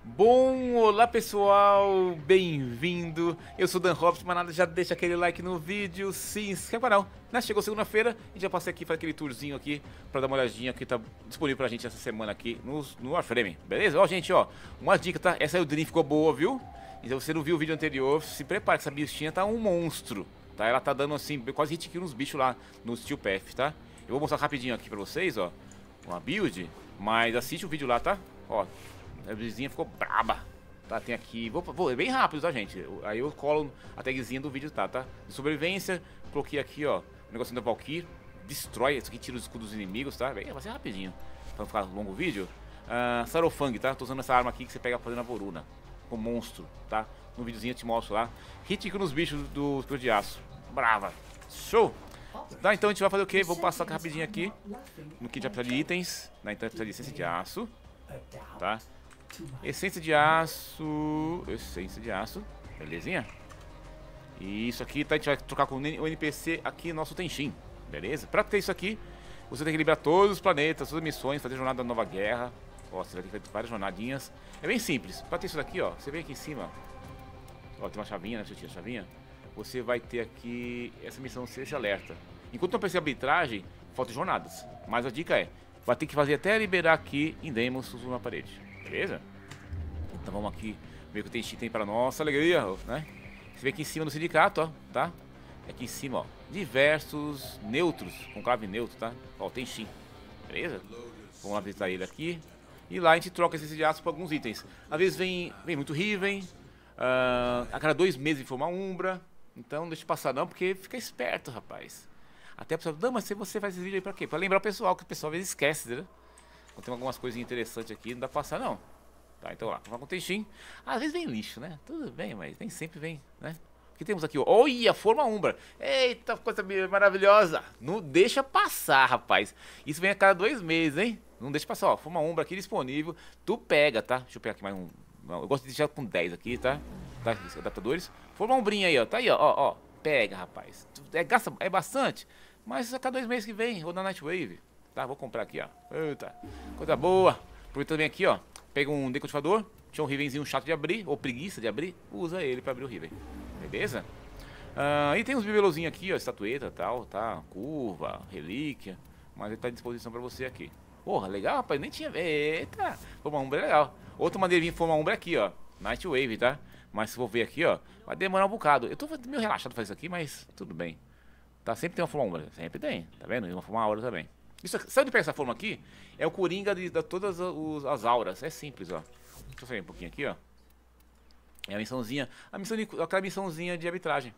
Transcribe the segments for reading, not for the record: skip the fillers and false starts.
Bom, olá pessoal, bem-vindo. Eu sou o Dan Robson, mas nada, já deixa aquele like no vídeo, se inscreve no canal, né? Chegou segunda-feira e já passei aqui para aquele tourzinho aqui pra dar uma olhadinha que tá disponível pra gente essa semana aqui no Warframe, beleza? Ó, gente, ó, uma dica, tá? Essa aí o Dream ficou boa, viu? Então se você não viu o vídeo anterior, se prepare que essa bichinha tá um monstro, tá? Ela tá dando assim, quase hit kill nos bichos lá no Steel Path, tá? Eu vou mostrar rapidinho aqui pra vocês, ó, uma build, mas assiste o vídeo lá, tá? Ó. A vizinha ficou braba. Tá, tem aqui. É bem rápido, tá, gente? Aí eu colo a tagzinha do vídeo, tá? De sobrevivência. Coloquei aqui, ó. O negocinho da Valkyrie. Destrói. Isso aqui tira os escudos dos inimigos, tá? Vai ser rapidinho. Pra não ficar longo o vídeo. Sarofang, tá? Tô usando essa arma aqui que você pega fazendo a Voruna. Com monstro, tá? No videozinho eu te mostro lá. Hit nos bichos do escudo de aço. Brava. Show! Tá, então a gente vai fazer o quê? Vou passar rapidinho aqui. No que a gente vai precisar de itens. Né? Então a gente precisa de essência de aço. Tá? Essência de aço. Essência de aço. Belezinha? E isso aqui, tá? A gente vai trocar com o NPC aqui, nosso Tenshin. Beleza? Pra ter isso aqui, você tem que liberar todos os planetas, todas as missões, fazer jornada da nova guerra. Ó, você vai ter que fazer várias jornadinhas. É bem simples. Pra ter isso daqui, ó, você vem aqui em cima. Ó, tem uma chavinha, né? Deixa eu tirar a chavinha. Você vai ter aqui essa missão, esse alerta. Enquanto não precisa de arbitragem, falta jornadas. Mas a dica é, vai ter que fazer até liberar aqui em Demos na parede. Beleza? Então vamos aqui ver o que o Tenshin tem para nossa alegria, né? Você vê aqui em cima do sindicato, ó, tá? Aqui em cima, ó, diversos neutros, com clave neutro, tá? Ó, o Tenshin, beleza? Vamos lá visitar ele aqui. E lá a gente troca esse de aço por alguns itens. Às vezes vem muito Riven, a cada 2 meses forma Umbra. Então não deixa passar não, porque fica esperto, rapaz. Até a pessoa, não, mas se você faz esse vídeo aí pra quê? Pra lembrar o pessoal, que o pessoal às vezes esquece, entendeu? Então, tem algumas coisinhas interessantes aqui, não dá pra passar não. Tá, então lá, vamos com o Tenshin. Às vezes vem lixo, né? Tudo bem, mas nem sempre vem, né? O que temos aqui, ó? Olha, forma Umbra. Eita, coisa maravilhosa. Não deixa passar, rapaz. Isso vem a cada 2 meses, hein? Não deixa passar, ó. Forma Umbra aqui disponível. Tu pega, tá? Deixa eu pegar aqui mais um. Não, eu gosto de deixar com 10 aqui, tá? Tá? Adaptadores. Forma Umbrinha aí, ó. Tá aí, ó. Pega, rapaz. É bastante. Mas a cada 2 meses que vem, vou dar Nightwave. Tá, vou comprar aqui, ó. Eita, coisa boa. Aproveita também aqui, ó. Pega um decodificador. Tinha um Rivenzinho chato de abrir, ou preguiça de abrir. Usa ele pra abrir o Riven. Beleza? E tem uns bibelozinhos aqui, ó. Estatueta e tal, tá? Curva, relíquia. Mas ele tá à disposição pra você aqui. Porra, legal, rapaz. Nem tinha. Eita, Forma Umbra é legal. Outra maneira de Forma Umbra é aqui, ó. Nightwave, tá? Mas se for ver aqui, ó, vai demorar um bocado. Eu tô meio relaxado pra fazer isso aqui, mas tudo bem. Tá, sempre tem uma Forma Umbra. Sempre tem, tá vendo? E uma Forma Aura também. Isso aqui, sabe onde pega essa forma aqui? É o Coringa de todas as auras. É simples, ó. Deixa eu sair um pouquinho aqui, ó. É a missãozinha. Aquela missãozinha de arbitragem.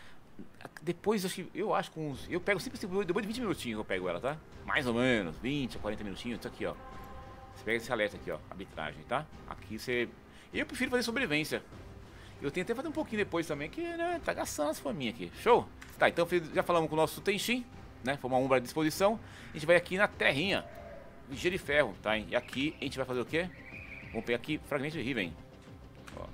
Depois, eu acho com uns. Eu pego sempre depois de 20 minutinhos eu pego ela, tá? Mais ou menos, 20 a 40 minutinhos. Isso aqui, ó. Você pega esse alerta aqui, ó. Arbitragem, tá? Aqui você. Eu prefiro fazer sobrevivência. Eu tentei fazer um pouquinho depois também, que né, tá gastando as forminhas aqui. Show? Tá, então já falamos com o nosso Tenshin, né? Foi uma Umbra à disposição. A gente vai aqui na terrinha. Ligeiro de ferro, tá? E aqui a gente vai fazer o quê? Vamos pegar aqui fragmento de Riven. Ó.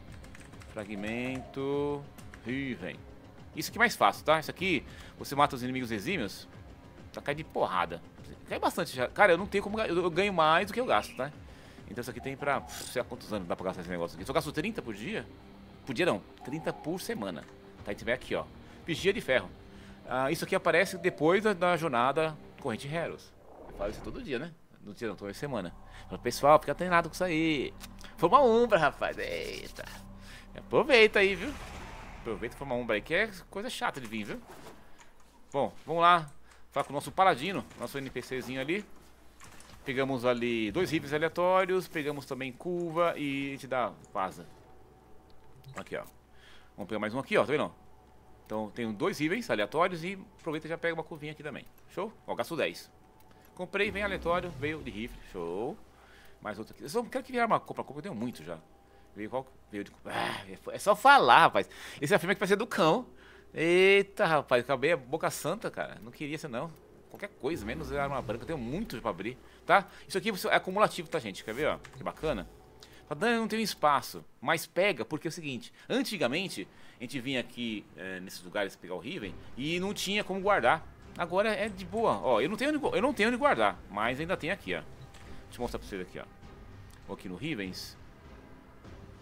Fragmento Riven. Isso aqui é mais fácil, tá? Isso aqui, você mata os inimigos exímios, tá cai de porrada. Cai bastante já. Cara, eu não tenho como. Eu ganho mais do que eu gasto, tá? Então isso aqui tem pra. Sei lá quantos anos dá pra gastar esse negócio aqui. Se eu gasto 30 por dia. Por dia não, 30 por semana. Tá? A gente vai aqui, ó. Vigia de ferro. Isso aqui aparece depois da jornada Corrente Heroes. Eu falo isso todo dia, né? No dia não, toda semana. Falo, pessoal, fica treinado com isso aí. Foi uma Umbra, rapaz. Eita. Aproveita aí, viu? Aproveita e foi uma Umbra aí, que é coisa chata de vir, viu? Bom, vamos lá. Falar com o nosso Paladino, nosso NPCzinho ali. Pegamos ali 2 rifles aleatórios. Pegamos também curva e a gente dá vaza. Aqui, ó. Vamos pegar mais um aqui, ó. Tá vendo? Então tem 2 rifles aleatórios e aproveita e já pega uma curvinha aqui também. Show? Ó, gasto 10. Comprei, vem aleatório, veio de rifle. Show. Mais outro aqui. Eu só quero que vier uma compra. Eu tenho muito já. Veio qual? Veio de. É só falar, rapaz. Esse é a firma que vai ser do cão. Eita, rapaz. Acabei a boca santa, cara. Não queria ser, não. Qualquer coisa, menos a arma branca. Eu tenho muito pra abrir, tá? Isso aqui é acumulativo, tá, gente? Quer ver, ó? Que bacana. Fala, não tem espaço. Mas pega, porque é o seguinte. Antigamente, a gente vinha aqui nesses lugares pegar o Riven e não tinha como guardar. Agora é de boa. Ó, eu não tenho onde guardar, mas ainda tem aqui, ó. Deixa eu mostrar pra vocês aqui, ó. Vou aqui no Rivens.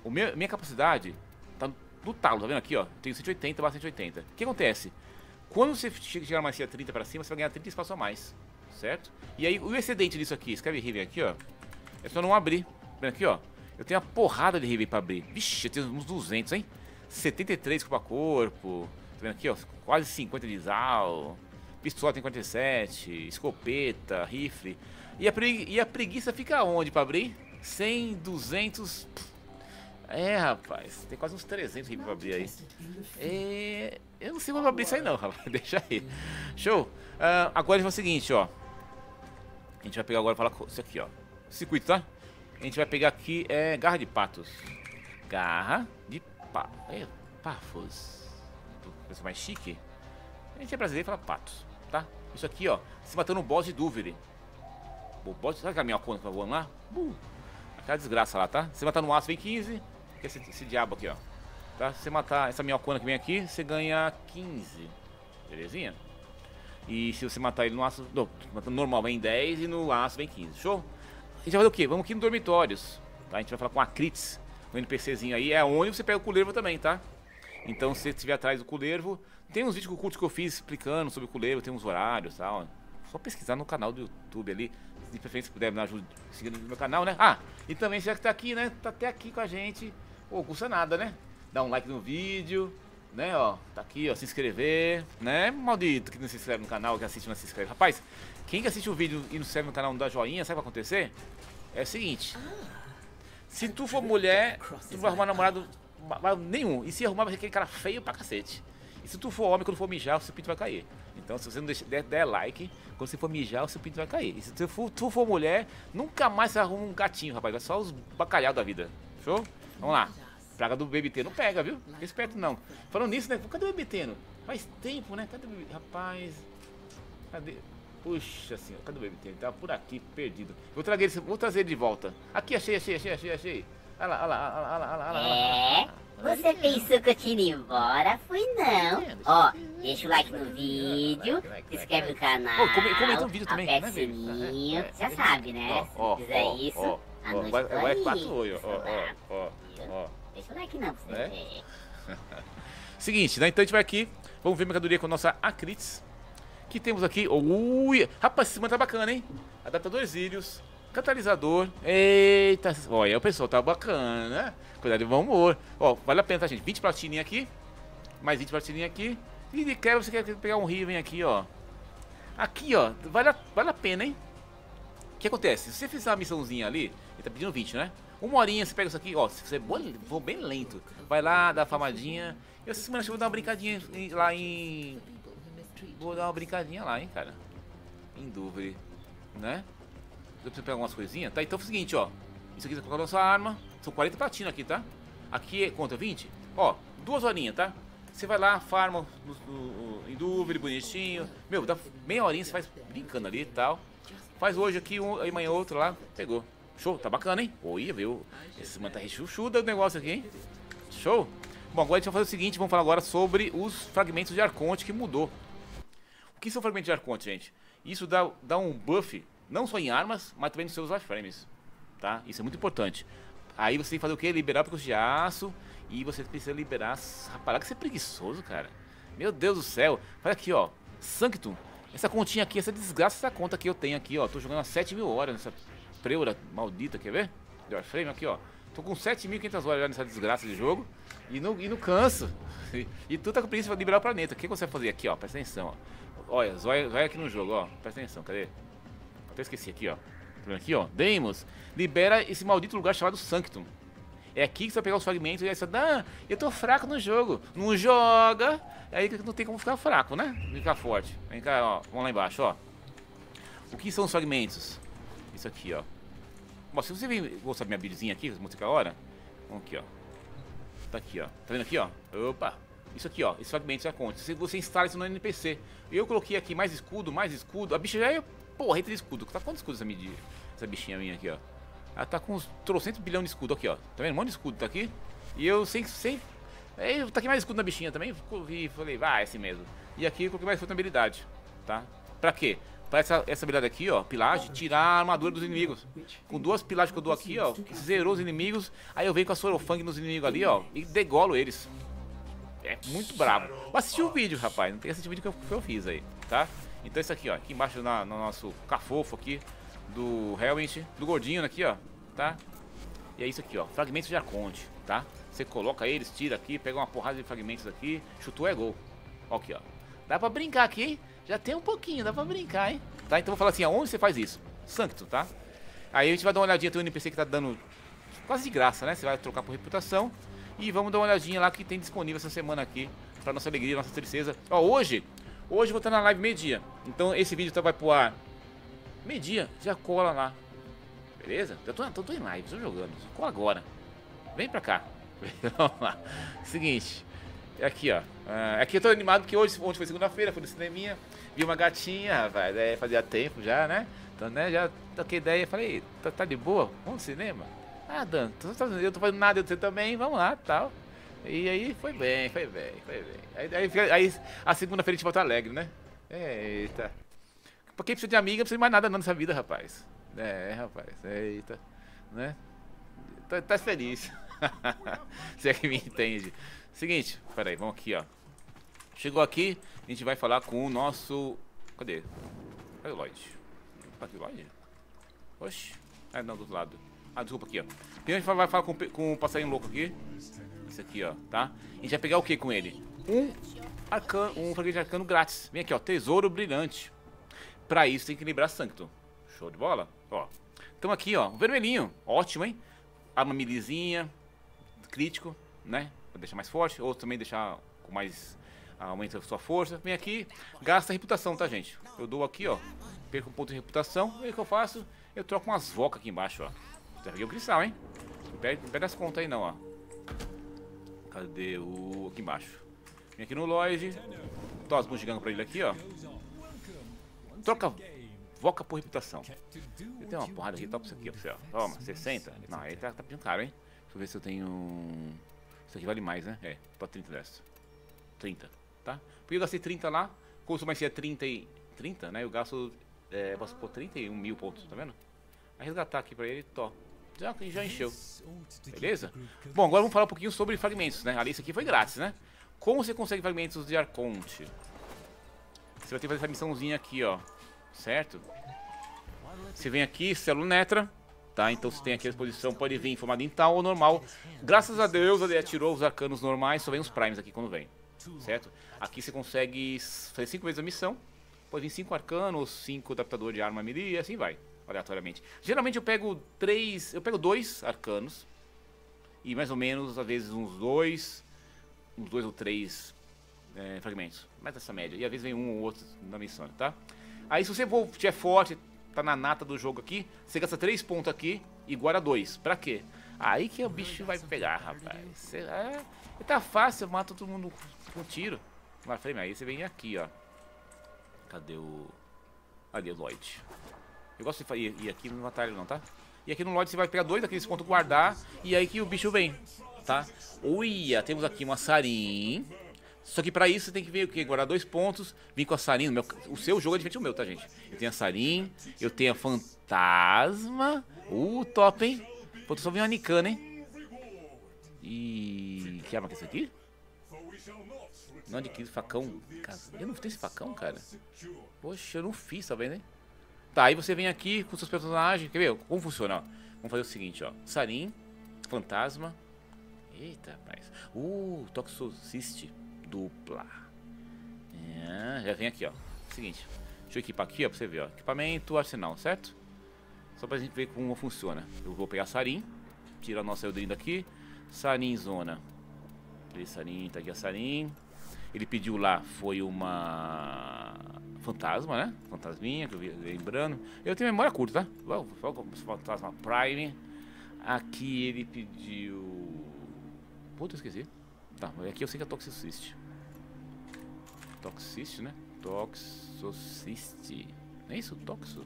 minha capacidade tá no talo, tá vendo aqui, ó? Tenho 180 barra 180. O que acontece? Quando você chegar na maestria 30 pra cima, você vai ganhar 30 espaço a mais, certo? E aí, o excedente disso aqui, escreve Riven aqui, ó. É só não abrir. Tá vendo aqui, ó? Eu tenho uma porrada de Riven pra abrir. Vixe, eu tenho uns 200, hein? 73 corpo a corpo. Tá vendo aqui, ó? Quase 50 de Zal. Pistola tem 47. Escopeta, rifle. E a preguiça fica onde pra abrir? 100, 200... É, rapaz, tem quase uns 300 rifles pra abrir aí. Eu não sei como abrir isso aí não, rapaz. Deixa aí. Show. Agora a gente vai o seguinte, ó. A gente vai pegar agora e falar isso aqui, ó. Circuito, tá? A gente vai pegar aqui, garra de patos. Garra de pafos. Coisa mais chique. A gente é brasileiro e fala patos, tá? Isso aqui, ó. Se matando um boss de Duvere. O boss, sabe aquela minhocona que tá voando lá? Aquela desgraça lá, tá? Se matar no aço vem 15. Que é esse diabo aqui, ó. Tá? Se você matar essa minhocona que vem aqui, você ganha 15. Belezinha? E se você matar ele no aço... Não, matando normal vem 10 e no aço vem 15. Show? A gente vai fazer o quê? Vamos aqui no dormitórios. Tá? A gente vai falar com a Crits. Um NPCzinho aí. É onde você pega o Culervo também, tá? Então se você estiver atrás do Culervo... Tem uns vídeos curtos que eu fiz explicando sobre o Culervo. Tem uns horários e tal. Só pesquisar no canal do YouTube ali. De preferência, se puder me ajudar seguindo no meu canal, né? E também já que tá aqui, né? Tá até aqui com a gente. Pô, custa nada, né? Dá um like no vídeo, né? Ó, tá aqui, ó, se inscrever, né? Maldito que não se inscreve no canal, que assiste e não se inscreve. Rapaz, quem que assiste o vídeo e não se inscreve no canal não dá joinha, sabe o que vai acontecer? É o seguinte. Se tu for mulher, tu não vai arrumar namorado nenhum. E se arrumar, vai ser aquele cara feio pra cacete. E se tu for homem, quando for mijar, o seu pinto vai cair. Então, se você não der like, quando você for mijar, o seu pinto vai cair. E se tu for mulher, nunca mais você arruma um gatinho, rapaz. Vai só os bacalhau da vida. Show? Vamos lá. Praga do BBT não pega, viu? Fica esperto não. Falando nisso, né? Cadê o BBT? Faz tempo, né? Cadê o BBT? Rapaz. Cadê? Puxa senhora, cadê o BBT? Ele tava por aqui, perdido. Vou trazer ele de volta. Aqui, achei. Olha lá. Você pensou que eu tinha ido embora? Fui não. Ó, deixa o like no vídeo, se inscreve no canal, comenta um vídeo também, aperta o sininho, já sabe, né? Se fizer isso, a noite vai 4 olhos, ó. Deixa o like não, pra você ver. Seguinte, né? Então a gente vai aqui, vamos ver mercadoria com a nossa Acrits. Que temos aqui, ui, rapaz, esse mano tá bacana, hein? Adaptadores íleos, catalisador, eita, olha, o pessoal tá bacana, né? Cuidado de bom humor. Ó, vale a pena, tá, gente? 20 platininha aqui, mais 20 platininha aqui. E de quebra você quer pegar um Riven aqui, ó. Aqui, ó, vale a pena, hein? O que acontece? Se você fizer uma missãozinha ali, ele tá pedindo 20, né? Uma horinha você pega isso aqui, ó, se você for bem lento, vai lá, dá uma famadinha. Eu essa semana eu vou dar uma brincadinha lá em... Vou dar uma brincadinha lá, hein, cara. Em Duvere, né? Eu preciso pegar algumas coisinhas, tá? Então é o seguinte, ó. Isso aqui você coloca a sua arma. São 40 platinas aqui, tá? Aqui é conta 20. Ó, 2 horinhas, tá? Você vai lá, farma em Duvere, bonitinho. Meu, dá meia horinha, você faz brincando ali e tal. Faz hoje aqui, aí amanhã outro lá. Pegou. Show, tá bacana, hein? Oi, viu? Esse mano tá rechuchuda o negócio aqui, hein? Show? Bom, agora a gente vai fazer o seguinte, vamos falar agora sobre os fragmentos de Arconte que mudou. O que são fragmentos de Arconte, gente? Isso dá um buff, não só em armas, mas também nos seus wireframes, tá? Isso é muito importante. Aí você tem que fazer o quê? Liberar picos de aço e você precisa liberar... Rapaz, que você é preguiçoso, cara. Meu Deus do céu. Olha aqui, ó. Sanctum. Essa continha aqui, essa desgraça, essa conta que eu tenho aqui, ó. Tô jogando há 7.000 horas nessa preura maldita, quer ver? De Warframe aqui, ó. Tô com 7.500 horas já nessa desgraça de jogo e não canso. E tu tá com preguiça pra liberar o planeta. O que você vai fazer aqui, ó? Presta atenção, ó. Olha, zóia aqui no jogo, ó. Presta atenção, cadê? Até esqueci aqui, ó. Aqui, ó. Deimos. Libera esse maldito lugar chamado Sanctum. É aqui que você vai pegar os fragmentos e aí você fala, eu tô fraco no jogo. Não joga. Aí não tem como ficar fraco, né? Ficar forte. Vem cá, ó. Vamos lá embaixo, ó. O que são os fragmentos? Isso aqui, ó. Bom, se você gostar da minha buildzinha aqui, música a hora. Vamos aqui, ó. Tá aqui, ó. Tá vendo aqui, ó? Opa. Isso aqui, ó. Esses fragmentos já conta. Você instala isso no NPC. Eu coloquei aqui mais escudo, mais escudo. A bicha já é porra de escudo. Tá quantos escudos essa bichinha minha aqui, ó? Ela tá com uns 300 bilhão de escudo aqui, ó. Tá vendo? Um monte de escudo tá aqui. E eu sem tá aqui mais escudo na bichinha também. E falei, vai, é assim mesmo. E aqui eu coloquei mais vulnerabilidade, tá? Pra quê? para essa habilidade aqui, ó, pilagem, tirar a armadura dos inimigos. Com 2 pilagens que eu dou aqui, ó, que zerou os inimigos, aí eu venho com a Sorofang nos inimigos ali, ó, e degolo eles. É muito brabo. Mas assistir o vídeo, rapaz, não tem que assistir o vídeo que eu fiz aí, tá? Então isso aqui, ó, aqui embaixo no nosso cafofo aqui, do Helmet, do gordinho aqui, ó, tá? E é isso aqui, ó, fragmentos de Arconte, tá? Você coloca eles, tira aqui, pega uma porrada de fragmentos aqui, chutou é gol. Ó aqui, ó. Dá pra brincar aqui, hein? Já tem um pouquinho, dá pra brincar, hein? Tá, então vou falar assim, aonde você faz isso? Sanctum, tá? Aí a gente vai dar uma olhadinha, tem um NPC que tá dando quase de graça, né? Você vai trocar por reputação. E vamos dar uma olhadinha lá que tem disponível essa semana aqui, pra nossa alegria, nossa tristeza. Ó, hoje eu vou estar na live meio-dia. Então esse vídeo vai pro ar meio-dia, já cola lá. Beleza? Eu tô em live, tô jogando. Cola agora. Vem pra cá. Vamos lá. Seguinte. Aqui, ó. Aqui eu tô animado porque ontem foi segunda-feira, fui no cineminha. Vi uma gatinha, rapaz. Fazia tempo já, né? Então, né, já toquei ideia. Falei, tá de boa? Vamos no cinema? Ah, Dan, eu tô fazendo nada, você também, vamos lá, tal. E aí foi bem. Aí a segunda-feira a gente volta alegre, né? Eita. Pra quem precisa de amiga, não precisa de mais nada não nessa vida, rapaz. Rapaz, eita. Né? Tá feliz. Você é que me entende. Seguinte, peraí, vamos aqui, ó. Chegou aqui, a gente vai falar com o nosso... Cadê o Lloyd? Aqui o Lloyd? Oxi. Ah, não, do outro lado. Ah, desculpa, aqui, ó. Primeiro a gente vai falar com o passarinho louco aqui. Esse aqui, ó, tá? A gente vai pegar o que com ele? Um fragmento de arcano grátis. Vem aqui, ó, tesouro brilhante. Pra isso tem que lembrar Sanctum. Show de bola? Ó. Então aqui, ó, vermelhinho. Ótimo, hein? Arma milizinha. Crítico, né? Pra deixar mais forte. Ou também deixar com mais... aumenta a sua força. Vem aqui, gasta reputação, tá, gente? Eu dou aqui, ó. Perco um ponto de reputação. E o que eu faço? Eu troco umas vocas aqui embaixo, ó. Já peguei o cristal, hein? Não pega as contas aí, não, ó. Cadê o... aqui embaixo. Vem aqui no Lloyd. Tô as bugigando pra ele aqui, ó. Troca voca por reputação. Eu tenho uma porrada aqui, topa isso aqui, ó, pra você, ó. Toma, 60. Não, aí tá pedindo caro, hein? Deixa eu ver se eu tenho... Isso aqui vale mais, né? Tô 30 dessa. 30, tá? Porque eu gastei 30 lá. Como mais é 30, né? Eu gasto... posso pôr 31 mil pontos, tá vendo? Vai resgatar aqui pra ele, tó. Já encheu. Beleza? Bom, agora vamos falar um pouquinho sobre fragmentos, né? Ali, isso aqui foi grátis, né? Como você consegue fragmentos de Arconte? Você vai ter que fazer essa missãozinha aqui, ó. Certo? Você vem aqui, Celunetra, tá? Então você tem aqui a exposição, pode vir em formato em tal ou normal. Graças a Deus ele atirou os arcanos normais, só vem os primes aqui quando vem. Certo? Aqui você consegue fazer 5 vezes a missão. Pode vir 5 arcanos, 5 adaptador de arma melee e assim vai, aleatoriamente. Geralmente eu pego 2 arcanos. E mais ou menos, às vezes, uns 2 ou 3 fragmentos. Mais essa média. E às vezes vem um ou outro na missão, tá? Aí se você estiver forte, tá na nata do jogo aqui, você gasta 3 pontos aqui e guarda 2. Pra quê? Aí que o bicho vai pegar, rapaz. Tá fácil, eu mato todo mundo com tiro. Mas aí você vem aqui, ó. Cadê o... Ali, o Lloyd. Eu gosto de ir aqui no atalho não, tá? E aqui no Lloyd você vai pegar 2 daqueles pontos, guardar. E aí que o bicho vem, tá? Uia, temos aqui uma Sarin. Só que pra isso você tem que vir o quê? Guardar 2 pontos. Vir com a Sarin. O seu jogo é diferente do meu, tá, gente? Eu tenho a Sarin. Eu tenho a Fantasma. Top, hein? Pô, só vi uma Nicana, hein? E... que arma que é essa aqui? Não adquiri facão. Cara, eu não tenho esse facão, cara. Poxa, eu não fiz, tá vendo, hein? Tá, aí você vem aqui com seus personagens. Quer ver? Como funciona, ó? Vamos fazer o seguinte, ó. Sarin, Fantasma. Eita, rapaz. Toxociste dupla. Já vem aqui, ó. Seguinte. Deixa eu equipar aqui, ó, pra você ver, ó. Equipamento, arsenal, certo? Só pra gente ver como funciona. Eu vou pegar Sarin. Tira a nossa Eldrin daqui. Sarin zona. Sarin, tá aqui a Sarin. Ele pediu lá, foi uma fantasma, né? Fantasminha, que eu vi lembrando. Eu tenho memória curta, tá? Fantasma Prime. Aqui ele pediu... Puta, eu esqueci. Tá, aqui eu sei que é Toxociste. Toxiciste, né? Toxociste. Não é isso? Toxo?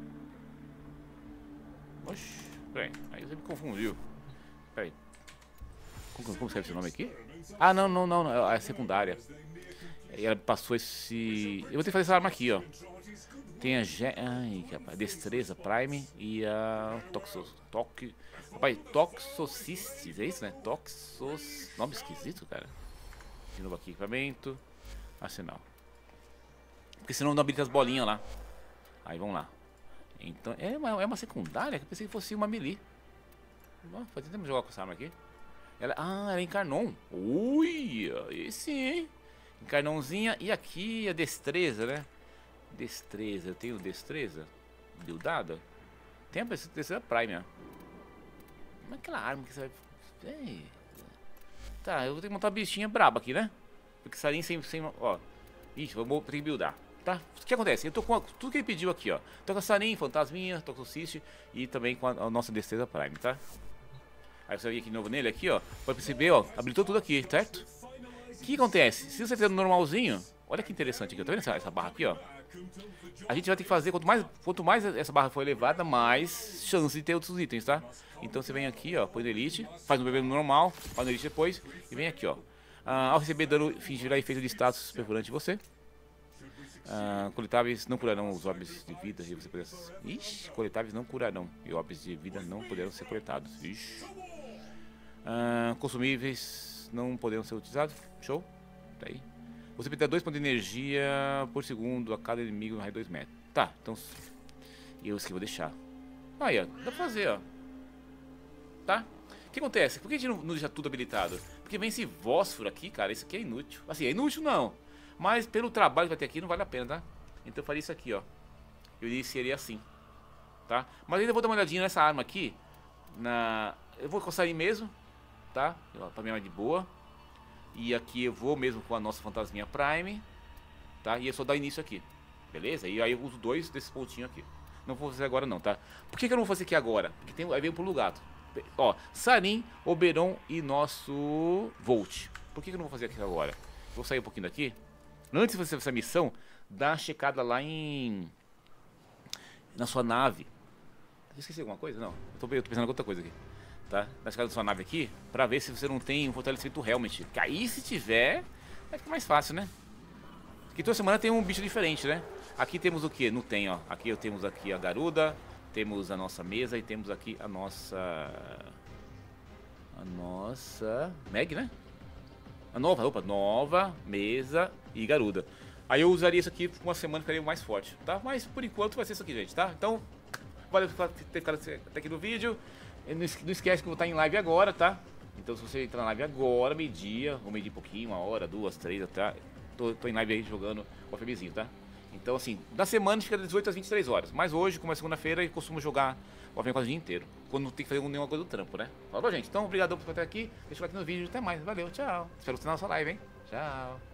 Oxi, peraí. Aí você me confundiu. Peraí. Como escreve esse nome aqui? Ah, não. É secundária. E ela passou esse... Eu vou ter que fazer essa arma aqui, ó. Tem a ai, rapaz, Destreza Prime e a Toxocistes, é isso, né? Nome esquisito, cara. De novo aqui, equipamento. Arsenal. Porque senão não habilita as bolinhas lá. Aí vamos lá. Então, é uma secundária que eu pensei que fosse uma melee. Faz tempo de jogar com essa arma aqui. Ela encarnou. Ui, esse, hein? Encarnãozinha. E aqui a destreza, né? Destreza, eu tenho destreza buildada. Tem a destreza Prime, ó. Mas aquela arma que você vai... Ei. Tá, eu vou ter que montar uma bichinha braba aqui, né? Porque sarinha sem ó. Ixi, vou ter que buildar. Tá? O que acontece? Eu tô com tudo que ele pediu aqui, ó. Tô com a sarinha, fantasminha, Toxocist e também com a nossa destreza Prime, tá? Aí você vai vir aqui de novo nele, aqui, ó. Pode perceber, ó. Habilitou tudo aqui, certo? O que acontece? Se você fizer no normalzinho, olha que interessante aqui, tá vendo essa barra aqui, ó? A gente vai ter que fazer, quanto mais essa barra for elevada, mais chance de ter outros itens, tá? Então você vem aqui, ó, põe no Elite, faz no bebê normal, faz no Elite depois, e vem aqui, ó. Ao receber dano, fingirá efeito de status perfurante em você. Coletáveis não curarão os orbes de vida e você poderá... Ixi, coletáveis não curarão e orbes de vida não poderão ser coletados. Ixi. Consumíveis não poderão ser utilizados. Show. Tá aí. Você perde 2 pontos de energia por segundo a cada inimigo no raio de 2 metros. Tá, então... Eu esqueci, vou deixar. Aí, ó. Dá pra fazer, ó. Tá? O que acontece? Por que a gente não deixa tudo habilitado? Porque vem esse fósforo aqui, cara. Isso aqui é inútil. Assim, é inútil não. Mas pelo trabalho que vai ter aqui não vale a pena, tá? Então eu faria isso aqui, ó. Eu iniciaria assim. Tá? Mas ainda vou dar uma olhadinha nessa arma aqui. Eu vou coçar aí mesmo. Tá? Pra mim é de boa. E aqui eu vou mesmo com a nossa fantasminha Prime. Tá? E é só dar início aqui. Beleza? E aí eu uso 2 desses pontinhos aqui. Não vou fazer agora não, tá? Por que eu não vou fazer aqui agora? Porque aí vem o pulo gato. Ó, Sarin, Oberon e nosso Volt. Por que eu não vou fazer aqui agora? Vou sair um pouquinho daqui. Antes de você fazer essa missão, dá uma checada lá na sua nave. Eu esqueci alguma coisa? Não, eu tô pensando em outra coisa aqui. Tá? Dá uma checada na sua nave aqui, pra ver se você não tem um fortalecimento Helmet. Que aí se tiver, vai ficar mais fácil, né? Porque toda semana tem um bicho diferente, né? Aqui temos o que? Não tem, ó. Aqui temos aqui a Garuda, temos a nossa mesa e temos aqui a nossa Meg, né? Nova, mesa e Garuda. Aí eu usaria isso aqui por uma semana, ficaria mais forte, tá? Mas por enquanto vai ser isso aqui, gente, tá? Então, valeu por ter ficado até aqui no vídeo. Não esquece que eu vou estar em live agora, tá? Então se você entrar na live agora, meio-dia, ou meio-dia e pouquinho, 1 hora, 2, 3, até... Tô em live aí jogando o FBzinho, tá? Então assim, na semana fica das 18 às 23 horas. Mas hoje, como é segunda-feira, eu costumo jogar o Avenida quase o dia inteiro. Quando não tem que fazer nenhuma coisa do trampo, né? Falou, gente? Então, obrigado por estar aqui. Deixa o like no vídeo. Até mais. Valeu, tchau. Espero você na nossa live, hein? Tchau.